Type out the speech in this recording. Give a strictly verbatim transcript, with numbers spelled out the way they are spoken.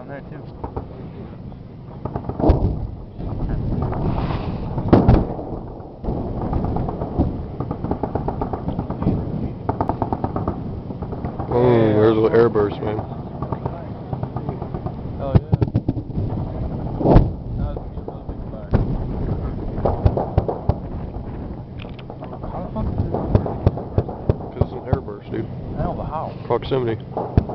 down there too. Oh, there's an airburst, man. Oh yeah. That was a little big fire. How the fuck did it? Because it's an airburst, dude. I know, but how? Proximity.